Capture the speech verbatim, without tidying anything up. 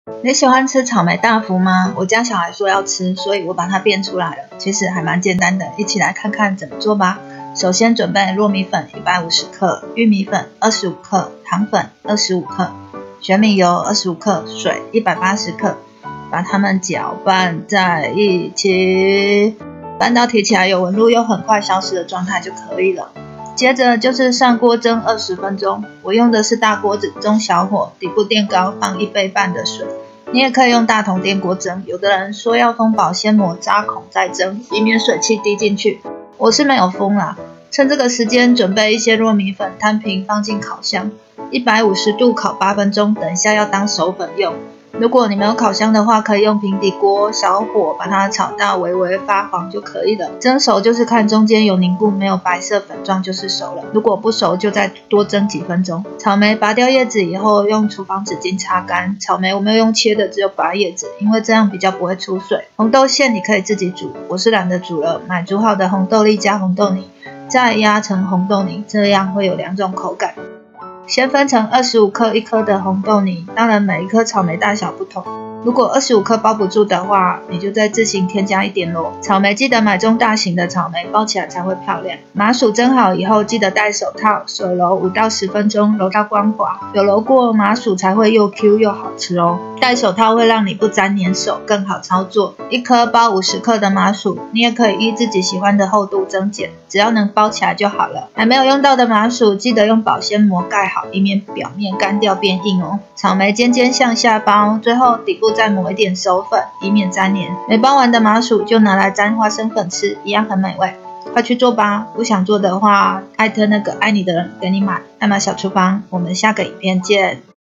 你喜欢吃草莓大福吗？我家小孩说要吃，所以我把它变出来了。其实还蛮简单的，一起来看看怎么做吧。首先准备糯米粉一百五十克，玉米粉二十五克，糖粉二十五克，玄米油二十五克，水一百八十克，把它们搅拌在一起，拌到提起来有纹路又很快消失的状态就可以了。接着就是上锅蒸二十分钟，我用的是大锅子，中小火，底部垫高，放一杯半的水。你也可以用大同电锅蒸，有的人说要封保鲜膜扎孔再蒸，以免水汽滴进去。我是没有封啦。趁这个时间准备一些糯米粉摊平，放进烤箱，一百五十度烤八分钟，等一下要当手粉用。如果你没有烤箱的话，可以用平底锅小火把它炒到微微发黄就可以了。蒸熟就是看中间有凝固，没有白色粉状就是熟了。如果不熟就再多蒸几分钟。草莓拔掉叶子以后，用厨房纸巾擦干。草莓我没有用切的，只有拔叶子，因为这样比较不会出水。红豆馅你可以自己煮，我是懒得煮了，买煮好的红豆粒加红豆泥，再压成红豆泥，这样会有两种口感。先分成二十五克一颗的红豆泥，当然每一颗草莓大小不同。如果二十五克包不住的话，你就再自行添加一点咯。草莓记得买中大型的草莓，包起来才会漂亮。麻薯蒸好以后，记得戴手套，手揉五到十分钟，揉到光滑。有揉过麻薯才会又 Q 又好吃哦。戴手套会让你不沾黏手，更好操作。一颗包五十克的麻薯，你也可以依自己喜欢的厚度增减，只要能包起来就好了。还没有用到的麻薯，记得用保鲜膜盖好，以免表面干掉变硬哦。草莓尖尖向下包，最后底部再抹一点手粉，以免沾黏。没包完的麻薯就拿来沾花生粉吃，一样很美味。快去做吧！不想做的话，艾特那个爱你的人给你买。艾玛小厨房，我们下个影片见。